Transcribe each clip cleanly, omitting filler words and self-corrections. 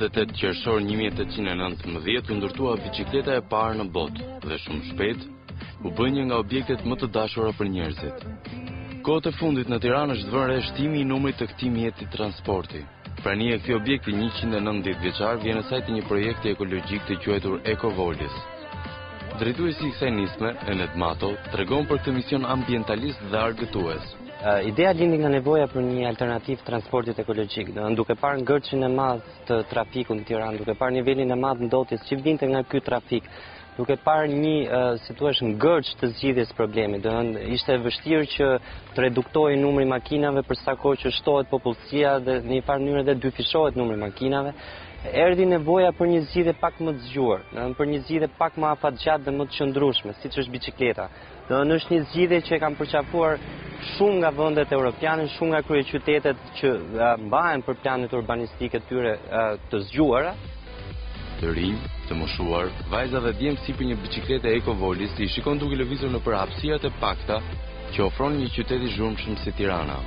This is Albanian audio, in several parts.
28 qershor 1819 u ndërtua bicikleta e parë në botë dhe shumë shpejt u bë një nga objektet më të dashura për njerëzit. Kohët e fundit në Tiranë është vënë re shtimi i numrit të këtij mjeti transporti. Prania e këtij objekti 190 vjeçar vjen në sajt të një projekti ekologjik të quajtur Ecovolis. Drejtuesi i kësaj nisme, Enet Mato, tregon për këtë mision ambientalist dhe argëtues. Ideja lindi nga nevoja për një alternativë transportit ekologjik, duke parë ngërçin e madh të trafikut në Tiranë, duke parë nivelin e madh ndotjes që vinte nga ky trafik, duke parë një, si thua, ngërç të zgjidhjes problemit. Ishte vështirë që të reduktohej numri makinave për sa kohë që shtohet popullsia dhe në një farë mënyrë edhe dyfishohet numri makinave. Erdhi nevoja për një zgjidhje pak më të zgjuar, për një zgjidhje pak më afatgjatë dhe më të qëndrueshme, siç është bicikleta. Është një zgjidhje që kanë përqafuar shumë nga vendet europiane, shumë nga kryeqytetet që mbahen për planet urbanistike tyre të zgjuara. Të rinj, të moshuar, vajza dhe djemt sipër një biciklete Ecovolis i shikon duke lëvizur nëpër hapësirat e pakta që ofron një qytet i zhurmshëm si Tirana.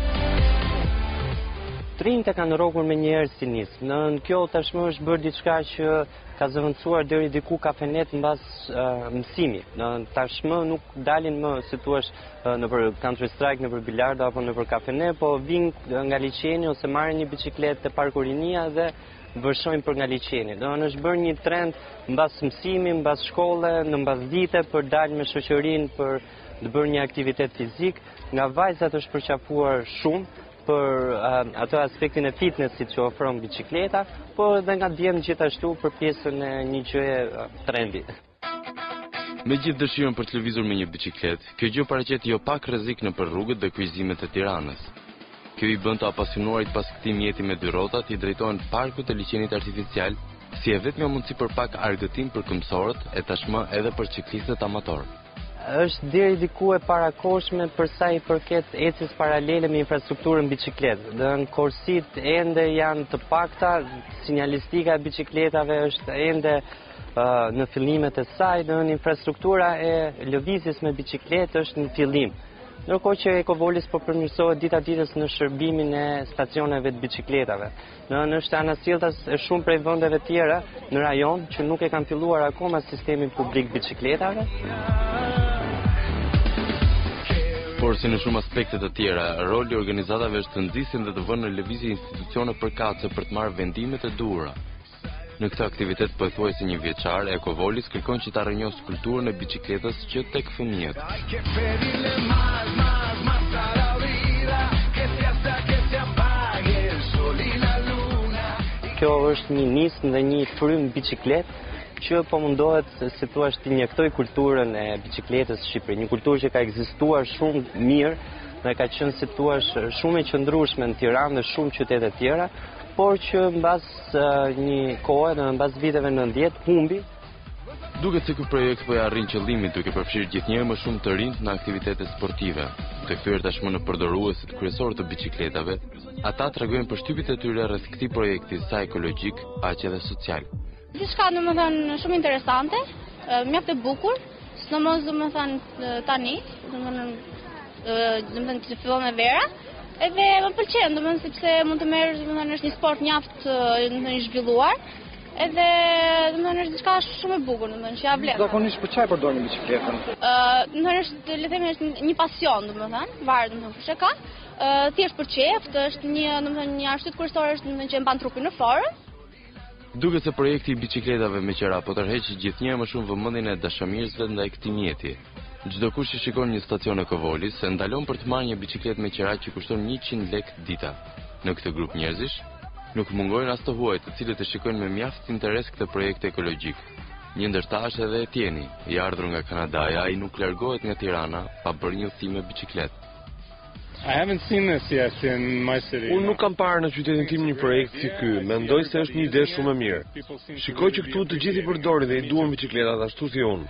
Trinjtë kanë rrokur me një herë si nismë. Kjo tashmë është bërë diçka që ka zëvendësuar deri diku kafenet mbas mësimit. Tashmë nuk dalin më, si thua, nëpër Counter Strike, nëpër biljard apo nëpër kafene, po vinë nga liçeni ose marrin një bicikletë te Parku Rinia dhe vërshojnë për nga liçeni. Është bërë një trend mbas mësimi, mbas shkolle, në mbasdite për dalë me shoqërinë për të bërë një aktivitet fizik. Nga vajzat është përqafuar shumë për ato aspektin e fitnessit që ofron bicikleta, por edhe nga djemt gjithashtu për pjesën e një gjëje trendi. Me gjithë dëshirën për të lëvizur me një bicikletë, kjo gjë paraqet jo pak rrezik nëpër rrugët dhe kryqëzimet e Tiranës. Kjo i bën të apasionuarit pas këtij mjeti me dy rrotat i drejtohen parkut të liçenit artificial, si e vetmja mundësi për pak argëtim për këmbësorët e tashmë edhe për ciklistët amator. Është deri diku e parakohshme për sa i përket ecjes paralele me infrastrukturën bicikletë. Korsit ende janë të pakta, sinjalistika e bicikletave është ende në fillimet e saj, infrastruktura e lëvizjes me bicikletë është në fillim. Ndërkohë që Ecovolis po përmirësohet dita ditës në shërbimin e stacioneve të bicikletave. Është anasjelltas e shumë prej vendeve tjera në rajon që nuk e kanë filluar akoma sistemin publik bicikletave. Por si në shumë aspekte të tjera, roli i organizatave është të nxisin dhe të vënë në lëvizje institucione përkatëse për të marrë vendimet e duhura. Në këtë aktivitet pothuajse një vjeçar, Ecovolis kërkon që ta rrënjosë kulturën e bicikletës që tek fëmijët. Kjo është një nismë dhe një frym bicikletë që po mundohet, si thua, të injektoj kulturën e bicikletës në Shqipëri, një kulturë që ka ekzistuar shumë mirë dhe ka qenë, si thua, shumë e qëndrueshme në Tiranë dhe shumë qytete tjera, por që mbas një kohe dhe mbas viteve 90 humbi. Duket se ky projekt po ja arrin qëllimin duke përfshirë gjithnjëherë më shumë të rinj në aktivitete sportive. Të kthyer tashmë në përdoruesit kryesorë të bicikletave, ata tregojnë përshtypjet e tyre rreth këtij projekti sa ekologjik, aq edhe social. Diçka domethënë shumë interesante, mjaft e bukur, sidomos domethënë tani, domethënë që fillon me vera, edhe më pëlqen domethënë sepse mund të merresh, domethënë është një sport mjaft domethënë i zhvilluar, edhe domethënë është diçka shumë e bukur, domethënë që ja vlen. Zakonisht për çfarë përdorni bicikletën? Domethënë është, le të themi, është një pasion domethënë, varet domethënë kush e ka. Thjesht për qejf, është një domethënë një arsye kryesore është domethënë që e mban trupin në formë. Duket se projekti i bicikletave me qera po tërheqë gjithnjëherë më shumë vëmendjen e dashamirësve ndaj këtij mjeti. Çdo kush që shikon një stacion Ecovolis se ndalon për të marrë një bicikletë me qera që kushton 100 lekë dita. Në këtë grup njerëzish nuk mungojnë as të huaj, të cilët e shikojnë me mjaft interes këtë projekt ekologjik. Një ndër ta është edhe Etieni, i ardhur nga Kanadaja, ai nuk largohet nga Tirana pa bërë një udhëtim me bicikletë. Unë nuk kam parë në qytetin tim një projekt si ky, mendoj se është një ide shumë e mirë. Shikoj që këtu të gjithë i përdorin dhe i duan bicikletat ashtu si unë.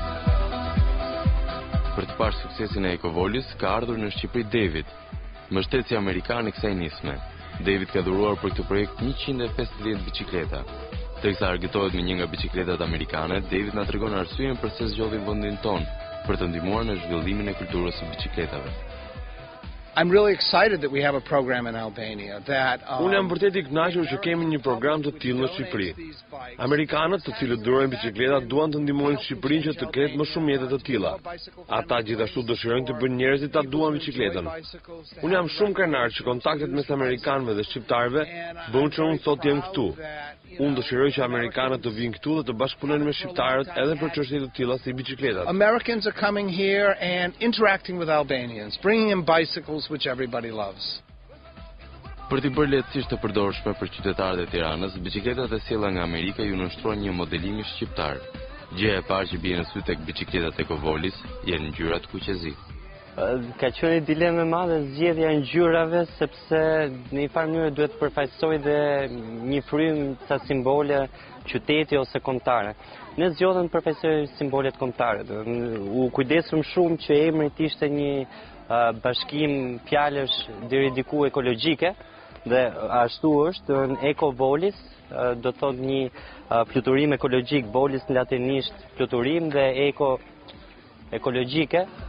Për të parë suksesin e Ecovolis, ka ardhur në Shqipëri David, mbështetësi amerikan i kësaj nisme. David ka dhuruar për këtë projekt 150 bicikleta. Teksa argëtohet me një nga bicikletat amerikane, David na tregon arsyeën pse zgjodhi vendin ton për të ndihmuar në zhvillimin e kulturës së bicikletave. I'm really excited that we have a program in Albania that Unë jam vërtet I kënaqur që kemi një program të tillë në Shqipëri. Amerikanët, të cilët durojnë bicikletat, duan të ndihmojnë Shqipërinë që të ketë më shumë mjete të tilla. Ata gjithashtu dëshirojnë të bëjnë njerëzit ta duan bicikletën. Unë jam shumë krenar që kontaktet mes amerikanëve dhe shqiptarëve bën që unë sot jem këtu. Unë dëshiroj që amerikanët të vinë këtu dhe të bashkëpunojnë me shqiptarët edhe për çështje të tilla si bicikletat. Americans are coming here and interacting with Albanians, bringing in bicycles which everybody loves. Për t'i bërë lehtësisht të përdorshme për qytetarët e Tiranës, bicikletat e sjella nga Amerika ju nënshtrojnë një modelimi shqiptar. Gjëja e parë që bie në sy tek bicikletat Ecovolis janë ngjyrat kuqezi. Ka qenë dilemë e madhe zgjedhja e ngjyrave sepse në një farë mënyrë duhet të përfaqësoj dhe një frym ca simbole qyteti ose kombëtare. Ne zgjodhëm të përfaqësoj simbolet kombëtare. U kujdesëm shumë që emri të ishte një bashkim fjalësh deri diku ekologjike dhe ashtu është Ecovolis, do të thotë një fluturim ekologjik, volis në latinisht fluturim dhe ekologjike